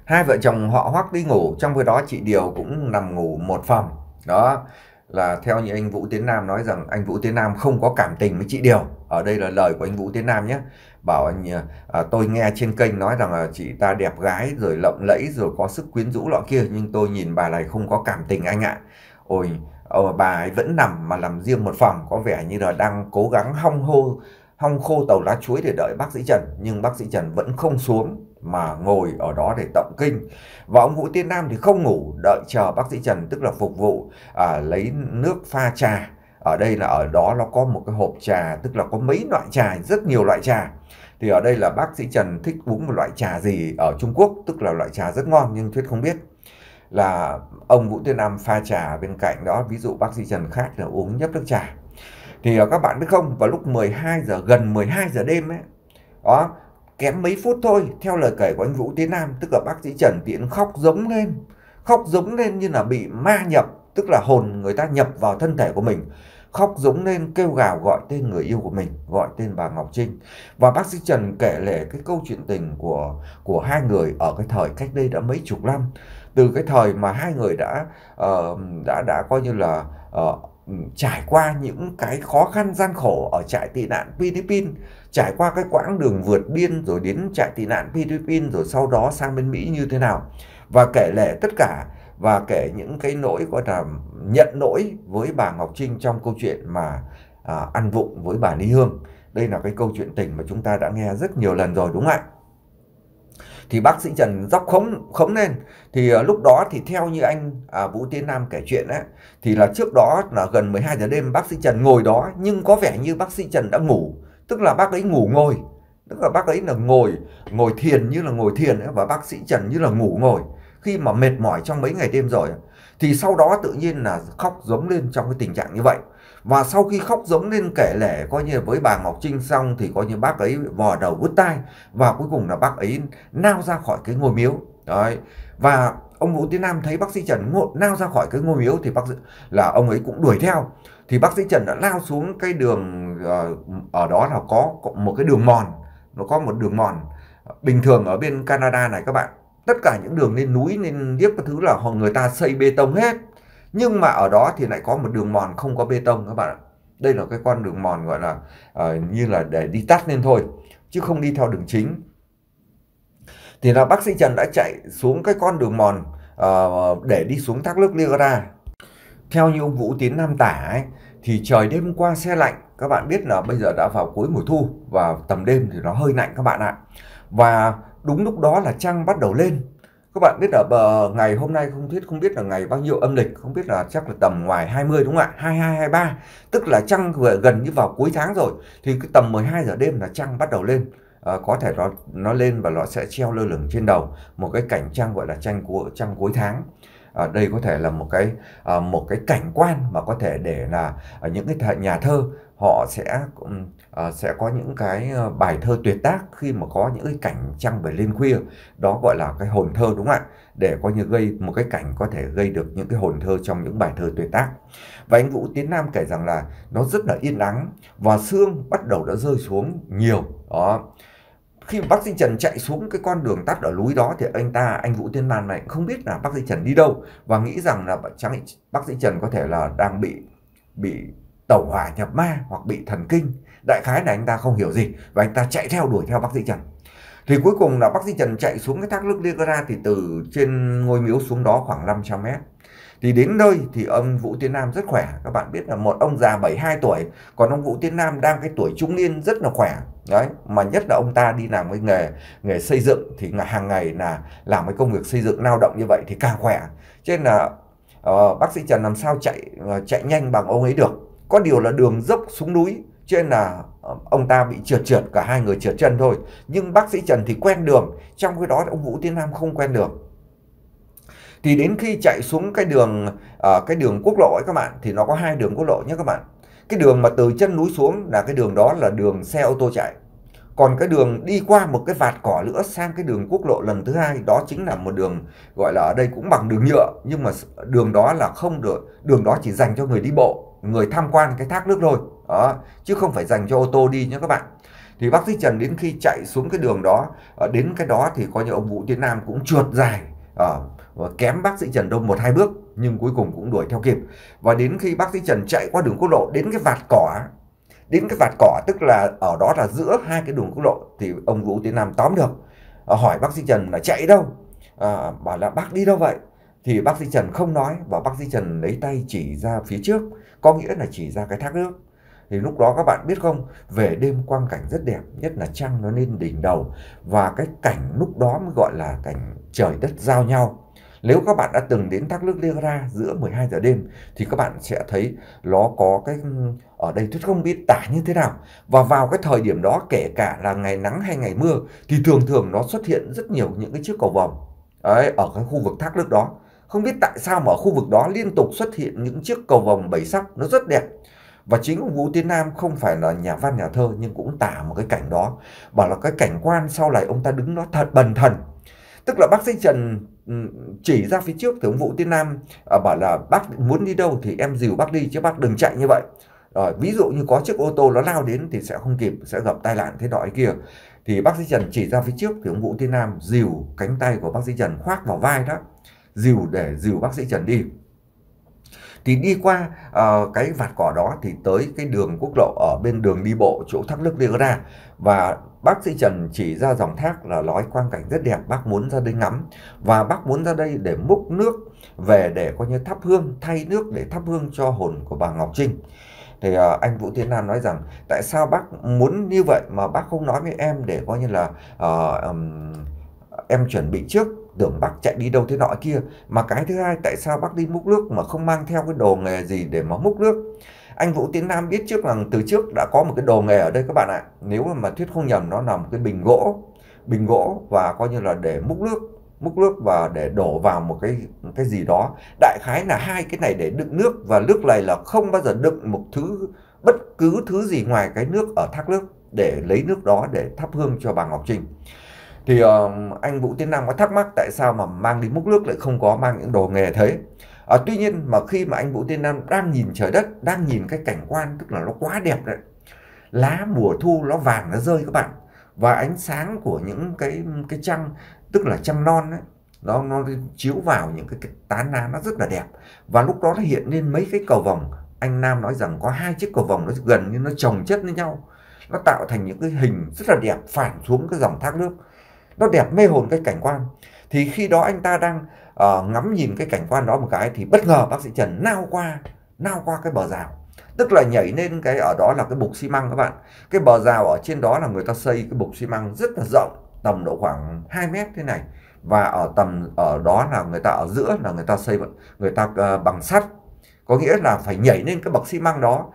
Hai vợ chồng họ Hoắc đi ngủ, trong khi đó chị Điều cũng nằm ngủ một phòng. Đó là theo như anh Vũ Tiến Nam nói rằng anh Vũ Tiến Nam không có cảm tình với chị Điều. Ở đây là lời của anh Vũ Tiến Nam nhé. Bảo anh tôi nghe trên kênh nói rằng là chị ta đẹp gái rồi lộng lẫy rồi có sức quyến rũ lọ kia, nhưng tôi nhìn bà này không có cảm tình anh ạ. Ôi, bà ấy vẫn nằm mà làm riêng một phòng, có vẻ như là đang cố gắng hong khô tàu lá chuối để đợi bác sĩ Trần, nhưng bác sĩ Trần vẫn không xuống mà ngồi ở đó để tụng kinh. Và ông Vũ Tiến Nam thì không ngủ, đợi chờ bác sĩ Trần, tức là phục vụ lấy nước pha trà. Ở đây là ở đó nó có một cái hộp trà, tức là có mấy loại trà, rất nhiều loại trà. Thì ở đây là bác sĩ Trần thích uống một loại trà gì ở Trung Quốc, tức là loại trà rất ngon nhưng Thuyết không biết. Là ông Vũ Tiến Nam pha trà bên cạnh đó, ví dụ bác sĩ Trần khát là uống nhấp nước trà. Thì các bạn biết không, vào lúc 12 giờ, gần 12 giờ đêm ấy, đó, kém mấy phút thôi, theo lời kể của anh Vũ Tiến Nam, tức là bác sĩ Trần Tiến khóc giống lên như là bị ma nhập, tức là hồn người ta nhập vào thân thể của mình, khóc giống lên kêu gào gọi tên người yêu của mình, gọi tên bà Ngọc Trinh. Và bác sĩ Trần kể lể cái câu chuyện tình của hai người ở cái thời cách đây đã mấy chục năm, từ cái thời mà hai người đã coi như là trải qua những cái khó khăn gian khổ ở trại tị nạn Philippines, trải qua cái quãng đường vượt biên rồi đến trại tị nạn Philippines, rồi sau đó sang bên Mỹ như thế nào, và kể lể tất cả, và kể những cái nỗi gọi là nhận lỗi với bà Ngọc Trinh trong câu chuyện mà ăn vụng với bà Lý Hương. Đây là cái câu chuyện tình mà chúng ta đã nghe rất nhiều lần rồi, đúng không ạ? Thì bác sĩ Trần dốc khống lên. Thì lúc đó thì theo như anh Vũ Tiến Nam kể chuyện ấy, thì là trước đó là gần 12 giờ đêm bác sĩ Trần ngồi đó, nhưng có vẻ như bác sĩ Trần đã ngủ, tức là bác ấy ngủ ngồi, tức là bác ấy là ngồi thiền, như là ngồi thiền ấy, và bác sĩ Trần như là ngủ ngồi khi mà mệt mỏi trong mấy ngày đêm rồi. Thì sau đó tự nhiên là khóc giống lên trong cái tình trạng như vậy. Và sau khi khóc giống lên kể lể coi như với bà Ngọc Trinh xong, thì coi như bác ấy vò đầu vứt tai, và cuối cùng là bác ấy nao ra khỏi cái ngôi miếu. Đấy. Và ông Vũ Tiến Nam thấy bác sĩ Trần nao ra khỏi cái ngôi miếu thì là ông ấy cũng đuổi theo. Thì bác sĩ Trần đã lao xuống cái đường, ở đó là có một cái đường mòn, nó có một đường mòn. Bình thường ở bên Canada này các bạn, tất cả những đường lên núi lên điếc các thứ là người ta xây bê tông hết, nhưng mà ở đó thì lại có một đường mòn không có bê tông các bạn ạ. Đây là cái con đường mòn gọi là như là để đi tắt lên thôi, chứ không đi theo đường chính. Thì là bác sĩ Trần đã chạy xuống cái con đường mòn để đi xuống thác nước Niagara. Theo như ông Vũ Tiến Nam tả ấy, thì trời đêm qua se lạnh. Các bạn biết là bây giờ đã vào cuối mùa thu, và tầm đêm thì nó hơi lạnh các bạn ạ. Và đúng lúc đó là trăng bắt đầu lên. Các bạn biết là ngày hôm nay không biết là ngày bao nhiêu âm lịch, không biết là chắc là tầm ngoài 20 đúng không ạ? 22, 23, tức là trăng gần như vào cuối tháng rồi. Thì cái tầm 12 giờ đêm là trăng bắt đầu lên. Có thể nó lên và nó sẽ treo lơ lửng trên đầu, một cái cảnh trăng gọi là trăng cuối tháng. Đây có thể là một cái cảnh quan mà có thể để là những cái nhà thơ họ sẽ có những cái bài thơ tuyệt tác khi mà có những cái cảnh trăng về đêm khuya. Đó gọi là cái hồn thơ, đúng không ạ? Để coi như gây một cái cảnh có thể gây được những cái hồn thơ trong những bài thơ tuyệt tác. Và anh Vũ Tiến Nam kể rằng là nó rất là yên ắng, và sương bắt đầu đã rơi xuống nhiều. Đó. Khi bác sĩ Trần chạy xuống cái con đường tắt ở núi đó thì anh Vũ Tiến Nam này không biết là bác sĩ Trần đi đâu, và nghĩ rằng là bác sĩ Trần có thể là đang bị tẩu hỏa nhập ma hoặc bị thần kinh. Đại khái là anh ta không hiểu gì, và anh ta chạy theo đuổi theo bác sĩ Trần. Thì cuối cùng là bác sĩ Trần chạy xuống cái thác nước Niagara, thì từ trên ngôi miếu xuống đó khoảng 500 mét. Thì đến nơi thì ông Vũ Tiến Nam rất khỏe. Các bạn biết là một ông già 72 tuổi, còn ông Vũ Tiến Nam đang cái tuổi trung niên rất là khỏe. Đấy, mà nhất là ông ta đi làm cái nghề xây dựng, thì hàng ngày là làm cái công việc xây dựng lao động như vậy thì càng khỏe. Cho nên là bác sĩ Trần làm sao chạy nhanh bằng ông ấy được. Có điều là đường dốc xuống núi, cho nên là ông ta bị trượt, cả hai người trượt chân thôi. Nhưng bác sĩ Trần thì quen đường, trong cái đó ông Vũ Tiến Nam không quen đường. Thì đến khi chạy xuống cái đường quốc lộ ấy các bạn, thì nó có hai đường quốc lộ nhé các bạn. Cái đường mà từ chân núi xuống là cái đường đó là đường xe ô tô chạy. Còn cái đường đi qua một cái vạt cỏ nữa sang cái đường quốc lộ lần thứ hai, đó chính là một đường gọi là ở đây cũng bằng đường nhựa, nhưng mà đường đó là không được, đường đó chỉ dành cho người đi bộ, người tham quan cái thác nước thôi. Đó, chứ không phải dành cho ô tô đi nhé các bạn. Thì bác sĩ Trần đến khi chạy xuống cái đường đó, đến cái đó thì coi như ông Vũ Tiến Nam cũng trượt dài, kém bác sĩ Trần đâu 1-2 bước, nhưng cuối cùng cũng đuổi theo kịp. Và đến khi bác sĩ Trần chạy qua đường quốc lộ đến cái vạt cỏ, tức là ở đó là giữa hai cái đường quốc lộ, thì ông Vũ Tiến Nam tóm được, hỏi bác sĩ Trần là chạy đâu, bảo là bác đi đâu vậy, thì bác sĩ Trần không nói, và bác sĩ Trần lấy tay chỉ ra phía trước, có nghĩa là chỉ ra cái thác nước. Thì lúc đó các bạn biết không, về đêm quang cảnh rất đẹp, nhất là trăng nó lên đỉnh đầu, và cái cảnh lúc đó mới gọi là cảnh trời đất giao nhau. Nếu các bạn đã từng đến thác nước Niagara giữa 12 giờ đêm thì các bạn sẽ thấy nó có cái, ở đây tôi không biết tả như thế nào. Và vào cái thời điểm đó, kể cả là ngày nắng hay ngày mưa, thì thường thường nó xuất hiện rất nhiều những cái chiếc cầu vồng đấy, ở cái khu vực thác nước đó. Không biết tại sao mà ở khu vực đó liên tục xuất hiện những chiếc cầu vồng 7 sắc, nó rất đẹp. Và chính ông Vũ Tiến Nam không phải là nhà văn nhà thơ, nhưng cũng tả một cái cảnh đó, bảo là cái cảnh quan sau này ông ta đứng đó thật bần thần. Tức là bác sĩ Trần chỉ ra phía trước thì ông Vũ Tiến Nam bảo là bác muốn đi đâu thì em dìu bác đi, chứ bác đừng chạy như vậy. Ví dụ như có chiếc ô tô nó lao đến thì sẽ không kịp, sẽ gặp tai nạn thế nọ kia. Thì bác sĩ Trần chỉ ra phía trước thì ông Vũ Tiến Nam dìu cánh tay của bác sĩ Trần khoác vào vai đó, để dìu bác sĩ Trần đi. Thì đi qua cái vạt cỏ đó thì tới cái đường quốc lộ ở bên đường đi bộ chỗ thác nước Niagara, và bác sĩ Trần chỉ ra dòng thác là nói quang cảnh rất đẹp, bác muốn ra đây ngắm, và bác muốn ra đây để múc nước về để coi như thắp hương, thay nước để thắp hương cho hồn của bà Ngọc Trinh. Thì anh Vũ Tiến Nam nói rằng tại sao bác muốn như vậy mà bác không nói với em để coi như là em chuẩn bị trước, tưởng bác chạy đi đâu thế nọ kia. Mà cái thứ hai, tại sao bác đi múc nước mà không mang theo cái đồ nghề gì để mà múc nước? Anh Vũ Tiến Nam biết trước rằng từ trước đã có một cái đồ nghề ở đây các bạn ạ. Nếu mà thuyết không nhầm, nó là một cái bình gỗ và coi như là để múc nước và để đổ vào một cái gì đó. Đại khái là hai cái này để đựng nước, và nước này là không bao giờ đựng một thứ, bất cứ thứ gì ngoài cái nước ở thác nước, để lấy nước đó để thắp hương cho bà Ngọc Trinh. Thì anh Vũ Tiến Nam có thắc mắc tại sao mà mang đi múc nước lại không có mang những đồ nghề thế. Tuy nhiên mà khi mà anh Vũ Tiến Nam đang nhìn trời đất, đang nhìn cái cảnh quan, tức là nó quá đẹp đấy, lá mùa thu nó vàng nó rơi các bạn, và ánh sáng của những cái trăng, tức là trăng non ấy, nó chiếu vào những cái tán lá nó rất là đẹp. Và lúc đó nó hiện lên mấy cái cầu vồng. Anh Nam nói rằng có 2 chiếc cầu vồng nó gần như nó chồng chất với nhau, nó tạo thành những cái hình rất là đẹp phản xuống cái dòng thác nước, nó đẹp mê hồn cái cảnh quan. Thì khi đó anh ta đang ngắm nhìn cái cảnh quan đó một cái, thì bất ngờ bác sĩ Trần nao qua cái bờ rào, tức là nhảy lên cái, ở đó là cái bục xi măng các bạn. Cái bờ rào ở trên đó là người ta xây cái bục xi măng rất là rộng, tầm độ khoảng 2 mét thế này, và ở đó là người ta ở giữa là người ta xây, người ta bằng sắt, có nghĩa là phải nhảy lên cái bậc xi măng đó,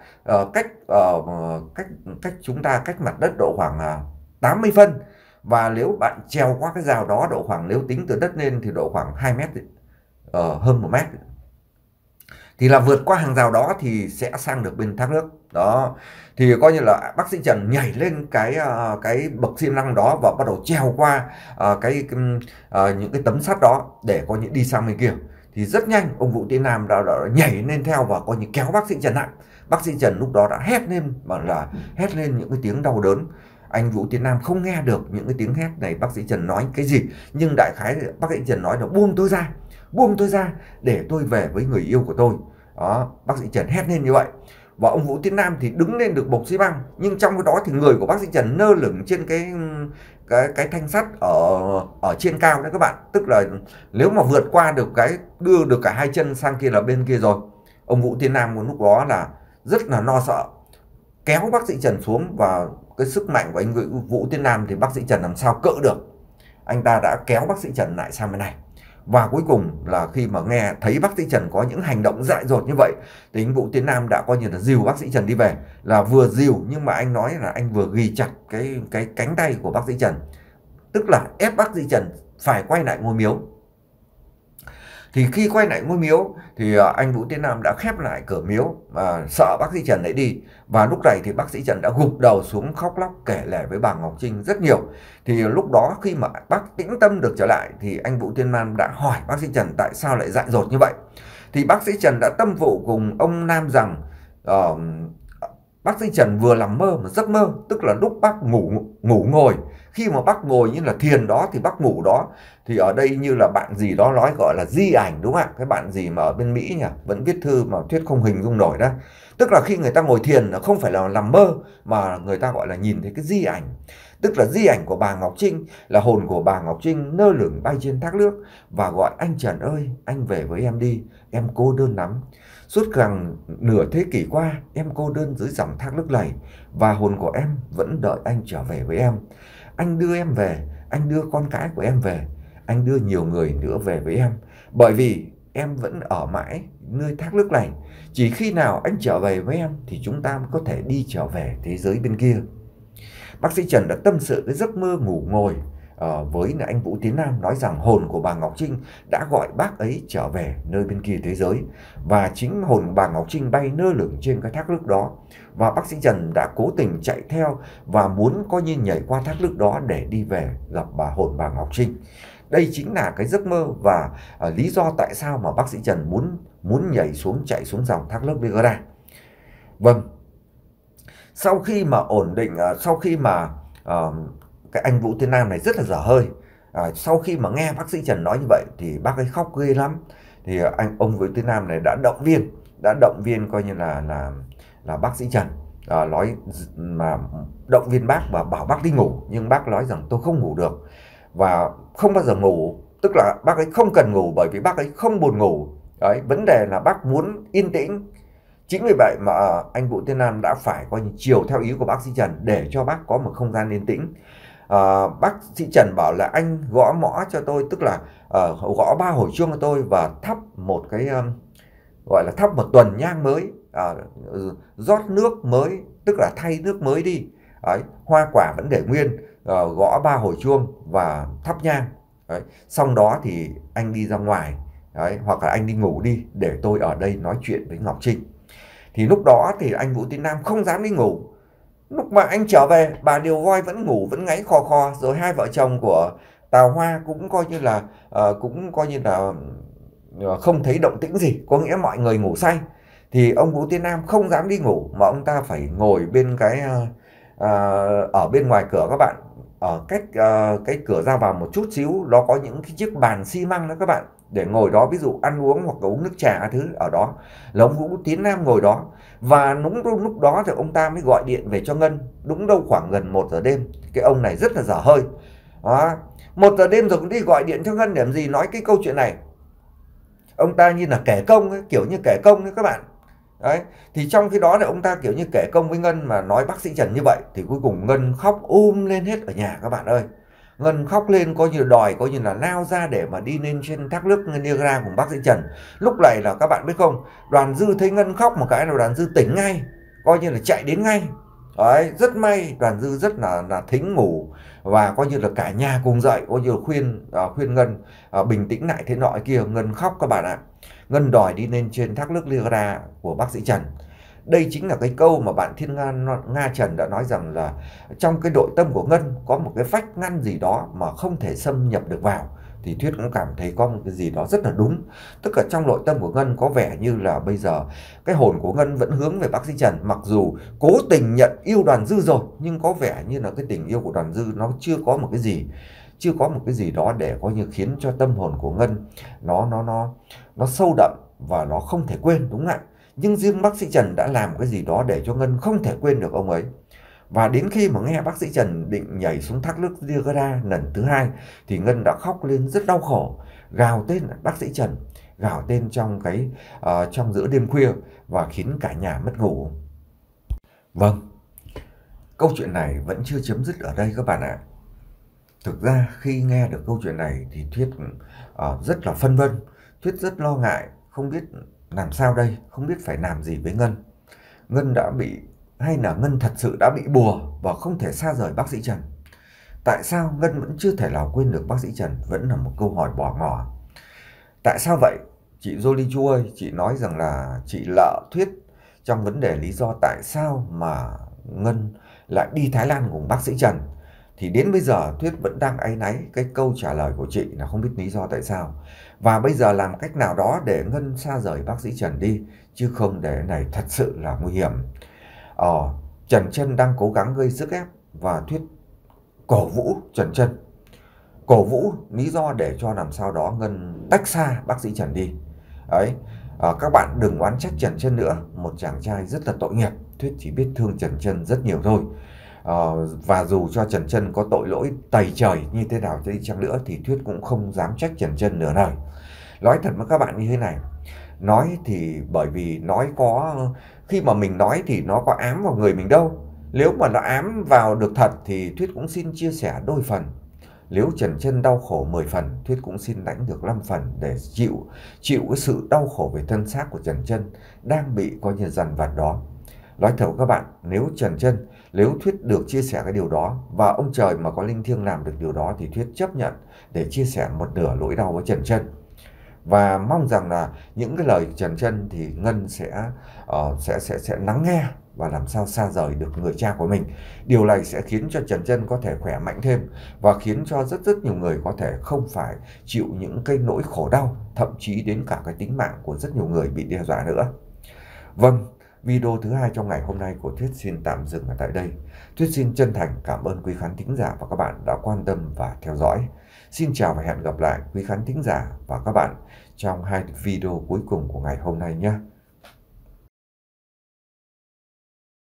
cách chúng ta cách mặt đất độ khoảng 80 phân. Và nếu bạn trèo qua cái rào đó độ khoảng, nếu tính từ đất lên thì độ khoảng 2 mét, hơn 1 mét, thì là vượt qua hàng rào đó thì sẽ sang được bên thác nước đó. Thì coi như là bác sĩ Trần nhảy lên cái bậc xi măng đó và bắt đầu trèo qua những cái tấm sắt đó để coi như đi sang bên kia. Thì rất nhanh ông Vũ Tiến Nam đã nhảy lên theo và coi như kéo bác sĩ Trần lại. Bác sĩ Trần lúc đó đã hét lên, bảo là hét lên những cái tiếng đau đớn. Anh Vũ Tiến Nam không nghe được những cái tiếng hét này bác sĩ Trần nói cái gì, nhưng đại khái bác sĩ Trần nói là buông tôi ra để tôi về với người yêu của tôi đó. Bác sĩ Trần hét lên như vậy, và ông Vũ Tiến Nam thì đứng lên được bục xi măng, nhưng trong cái đó thì người của bác sĩ Trần lơ lửng trên cái thanh sắt ở trên cao đấy các bạn. Tức là nếu mà vượt qua được cái, đưa được cả hai chân sang kia là bên kia rồi. Ông Vũ Tiến Nam lúc đó là rất là lo sợ, kéo bác sĩ Trần xuống, và cái sức mạnh của anh Vũ Tiến Nam thì bác sĩ Trần làm sao cỡ được. Anh ta đã kéo bác sĩ Trần lại sang bên này, và cuối cùng là khi mà nghe thấy bác sĩ Trần có những hành động dại dột như vậy thì anh Vũ Tiến Nam đã coi như là dìu bác sĩ Trần đi về. Là vừa dìu nhưng mà anh nói là anh vừa ghi chặt cái cánh tay của bác sĩ Trần, tức là ép bác sĩ Trần phải quay lại ngôi miếu. Thì khi quay lại ngôi miếu thì anh Vũ Tiến Nam đã khép lại cửa miếu, sợ bác sĩ Trần lại đi. Và lúc này thì bác sĩ Trần đã gục đầu xuống khóc lóc kể lể với bà Ngọc Trinh rất nhiều. Thì lúc đó khi mà bác tĩnh tâm được trở lại thì anh Vũ Tiến Nam đã hỏi bác sĩ Trần tại sao lại dại dột như vậy. Thì bác sĩ Trần đã tâm vụ cùng ông Nam rằng Bác sĩ Trần vừa nằm mơ mà giấc mơ, tức là lúc bác ngủ ngồi. Khi mà bác ngồi như là thiền đó thì bác ngủ đó. Thì ở đây như là bạn gì đó nói gọi là di ảnh, đúng không ạ? Cái bạn gì mà ở bên Mỹ nhỉ, vẫn viết thư mà Thuyết không hình dung nổi đó. Tức là khi người ta ngồi thiền là không phải là nằm mơ, mà người ta gọi là nhìn thấy cái di ảnh. Tức là di ảnh của bà Ngọc Trinh, là hồn của bà Ngọc Trinh lơ lửng bay trên thác nước và gọi: anh Trần ơi, anh về với em đi, em cô đơn lắm. Suốt gần nửa thế kỷ qua, em cô đơn dưới dòng thác nước này, và hồn của em vẫn đợi anh trở về với em. Anh đưa em về, anh đưa con cái của em về, anh đưa nhiều người nữa về với em. Bởi vì em vẫn ở mãi nơi thác nước này. Chỉ khi nào anh trở về với em thì chúng ta mới có thể đi trở về thế giới bên kia. Bác sĩ Trần đã tâm sự cái giấc mơ ngủ ngồi với anh Vũ Tiến Nam, nói rằng hồn của bà Ngọc Trinh đã gọi bác ấy trở về nơi bên kia thế giới, và chính hồn của bà Ngọc Trinh bay lơ lửng trên cái thác nước đó, và bác sĩ Trần đã cố tình chạy theo và muốn coi như nhảy qua thác nước đó để đi về gặp hồn bà Ngọc Trinh. Đây chính là cái giấc mơ và lý do tại sao mà bác sĩ Trần muốn chạy xuống dòng thác nước Niagara. Vâng, sau khi mà ổn định, sau khi mà cái anh Vũ Tiến Nam này rất là dở hơi, sau khi mà nghe bác sĩ Trần nói như vậy thì bác ấy khóc ghê lắm. Thì ông Vũ Tiến Nam này đã động viên coi như là bác sĩ Trần, nói mà động viên bác và bảo bác đi ngủ, nhưng bác nói rằng tôi không ngủ được và không bao giờ ngủ. Tức là bác ấy không cần ngủ bởi vì bác ấy không buồn ngủ. Đấy, vấn đề là bác muốn yên tĩnh. Chính vì vậy mà anh Vũ Tiến Nam đã phải coi như chiều theo ý của bác sĩ Trần để cho bác có một không gian yên tĩnh. Bác sĩ Trần bảo là anh gõ mõ cho tôi, tức là gõ 3 hồi chuông cho tôi và thắp một cái gọi là thắp một tuần nhang mới, rót nước mới, tức là thay nước mới đi. Đấy, hoa quả vẫn để nguyên, gõ 3 hồi chuông và thắp nhang. Đấy, xong đó thì anh đi ra ngoài. Đấy, hoặc là anh đi ngủ đi để tôi ở đây nói chuyện với Ngọc Trinh. Thì lúc đó thì anh Vũ Tiến Nam không dám đi ngủ. Lúc mà anh trở về, bà Điều Voi vẫn ngủ, vẫn ngáy khò khò. Rồi hai vợ chồng của Tào Hoa cũng coi như là không thấy động tĩnh gì, có nghĩa mọi người ngủ say. Thì ông Vũ Tiến Nam không dám đi ngủ mà ông ta phải ngồi bên ở bên ngoài cửa các bạn, ở cách cái cửa ra vào một chút xíu, nó có những cái chiếc bàn xi măng đó các bạn, để ngồi đó, ví dụ ăn uống hoặc là uống nước trà thứ ở đó là ông Vũ Tiến Nam ngồi đó. Và đúng lúc đó thì ông ta mới gọi điện về cho Ngân, đúng đâu khoảng gần 1 giờ đêm. Cái ông này rất là dở hơi đó. 1 giờ đêm rồi cũng đi gọi điện cho Ngân để làm gì, nói cái câu chuyện này. Ông ta như là kể công ấy, kiểu như kể công ấy các bạn. Đấy, thì trong khi đó thì ông ta kiểu như kể công với Ngân mà nói bác sĩ Trần như vậy, thì cuối cùng Ngân khóc lên hết ở nhà các bạn ơi. Ngân khóc lên coi như đòi, coi như là lao ra để mà đi lên trên thác nước Niagara cùng bác sĩ Trần. Lúc này là các bạn biết không, Đoàn Dư thấy Ngân khóc một cái là Đoàn Dư tỉnh ngay, coi như là chạy đến ngay. Đấy, rất may Đoàn Dư rất là thính ngủ, và coi như là cả nhà cùng dậy, coi như là khuyên Ngân bình tĩnh lại thế nọ kia. Ngân khóc các bạn ạ. Ngân đòi đi lên trên thác nước Niagara của bác sĩ Trần. Đây chính là cái câu mà bạn Thiên Nga Trần đã nói rằng là trong cái nội tâm của Ngân có một cái vách ngăn gì đó mà không thể xâm nhập được vào. Thì Thuyết cũng cảm thấy có một cái gì đó rất là đúng. Tức là trong nội tâm của Ngân có vẻ như là bây giờ cái hồn của Ngân vẫn hướng về bác sĩ Trần. Mặc dù cố tình nhận yêu Đoàn Dư rồi, nhưng có vẻ như là cái tình yêu của Đoàn Dư nó chưa có một cái gì đó để coi như khiến cho tâm hồn của Ngân nó sâu đậm và nó không thể quên, đúng không ạ? Nhưng riêng bác sĩ Trần đã làm cái gì đó để cho Ngân không thể quên được ông ấy. Và đến khi mà nghe bác sĩ Trần định nhảy xuống thác nước Niagara lần thứ 2 thì Ngân đã khóc lên rất đau khổ, gào tên bác sĩ Trần, gào tên trong giữa đêm khuya và khiến cả nhà mất ngủ. Vâng, câu chuyện này vẫn chưa chấm dứt ở đây các bạn ạ. Thực ra khi nghe được câu chuyện này thì Thuyết rất là phân vân, Thuyết rất lo ngại, không biết làm sao đây, không biết phải làm gì với Ngân. Ngân đã bị, hay là Ngân thật sự đã bị bùa và không thể xa rời bác sĩ Trần? Tại sao Ngân vẫn chưa thể nào quên được bác sĩ Trần, vẫn là một câu hỏi bỏ ngỏ. Tại sao vậy? Chị Jolie Chu ơi, chị nói rằng là chị lợ Thuyết trong vấn đề lý do tại sao mà Ngân lại đi Thái Lan cùng bác sĩ Trần. Thì đến bây giờ Thuyết vẫn đang áy náy cái câu trả lời của chị là không biết lý do tại sao. Và bây giờ làm cách nào đó để Ngân xa rời bác sĩ Trần đi, chứ không để này thật sự là nguy hiểm. Trần Trân đang cố gắng gây sức ép và Thuyết cổ vũ Trần Trân. Cổ vũ lý do để cho làm sao đó Ngân tách xa bác sĩ Trần đi. Đấy, các bạn đừng oán trách Trần Trân nữa, một chàng trai rất là tội nghiệp. Thuyết chỉ biết thương Trần Trân rất nhiều thôi. Và dù cho Trần Trân có tội lỗi tày trời như thế nào đi chăng nữa thì Thuyết cũng không dám trách Trần Trân nửa lời. Nói thật với các bạn như thế này, nói thì bởi vì nói có, khi mà mình nói thì nó có ám vào người mình đâu. Nếu mà nó ám vào được thật thì Thuyết cũng xin chia sẻ đôi phần. Nếu Trần Trân đau khổ 10 phần, Thuyết cũng xin lãnh được 5 phần để chịu cái sự đau khổ về thân xác của Trần Trân đang bị coi như dằn vặt đó. Nói thật với các bạn, nếu Thuyết được chia sẻ cái điều đó và ông trời mà có linh thiêng làm được điều đó thì Thuyết chấp nhận để chia sẻ một nửa nỗi đau với Trần Trân. Và mong rằng là những cái lời Trần Trân thì Ngân sẽ lắng nghe và làm sao xa rời được người cha của mình. Điều này sẽ khiến cho Trần Trân có thể khỏe mạnh thêm và khiến cho rất nhiều người có thể không phải chịu những cái nỗi khổ đau, thậm chí đến cả cái tính mạng của rất nhiều người bị đe dọa nữa. Vâng, video thứ 2 trong ngày hôm nay của Thuyết xin tạm dừng ở tại đây. Thuyết xin chân thành cảm ơn quý khán thính giả và các bạn đã quan tâm và theo dõi. Xin chào và hẹn gặp lại quý khán thính giả và các bạn trong 2 video cuối cùng của ngày hôm nay nhé.